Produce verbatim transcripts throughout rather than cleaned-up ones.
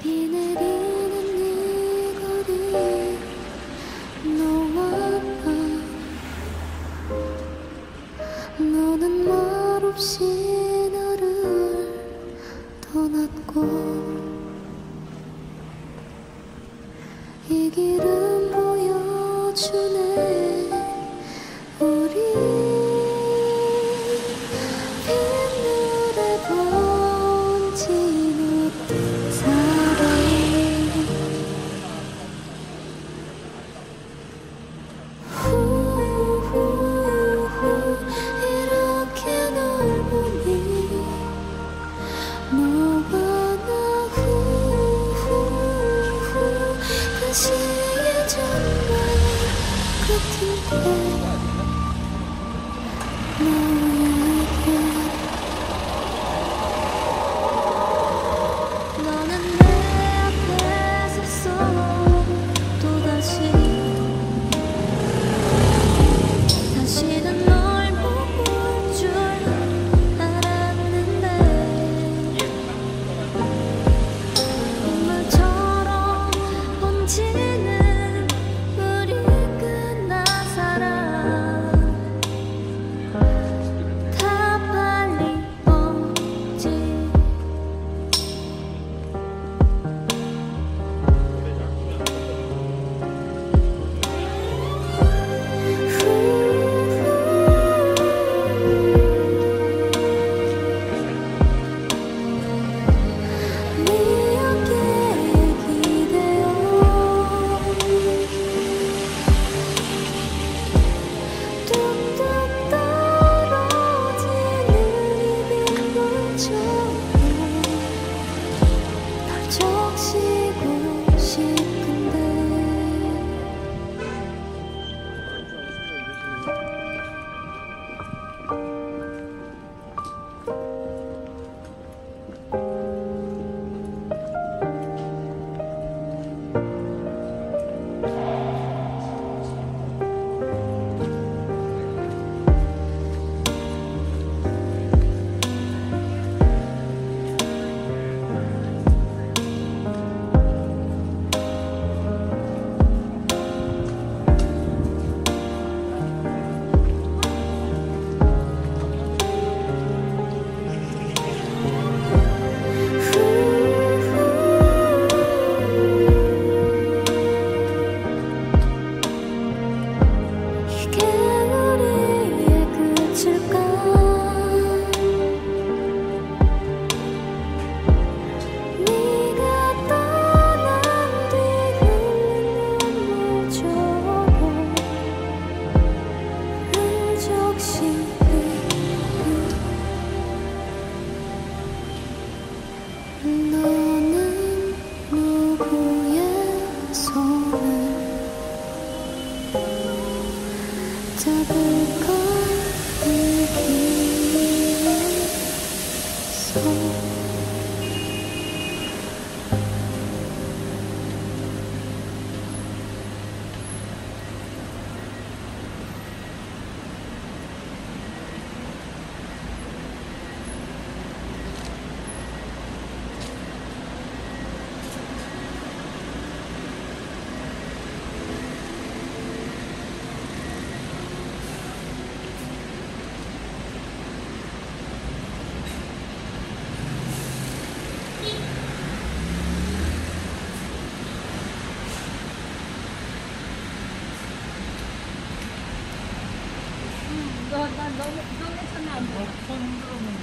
비 내리는 이 거리 너와 나 너는 말없이 나를 떠났고 이 길은 보여주네 우리 빗물에 번진 어떤 사랑 후후후 이렇게 널 보니 너와 나 후후후 다시 예전만 같은데 너에게 너는 내 앞에 섰어 또다시 다시는 널 못 볼 줄 알았는데 눈물처럼 번지는 우리 끝난 사랑 다 빨리 오지 네 어깨에 기대어 뚝뚝 떨어지는 이 빗물처럼 널 적시고 싶은데 이게 우리의 끝일까 네가 떠난 뒤 흘린 눈물 저고 늘 적시는 너는 누구의 손을 잡을까 이 길에서 너난 너무 너네 천에 안 돼. 손 흔들었는데.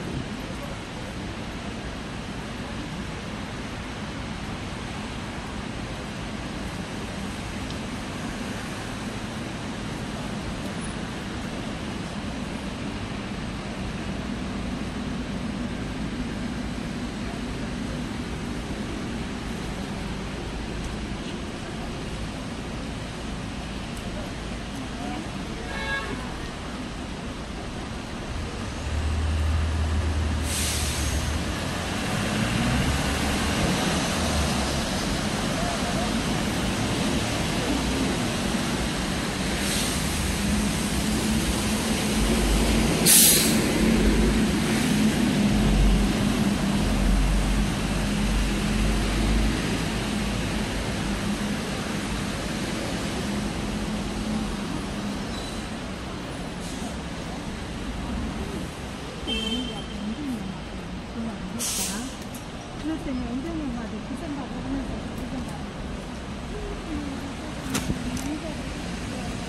그랬더니 은정이 엄마도 그 생각을 하면서 그 생각을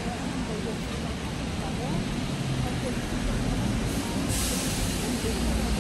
하고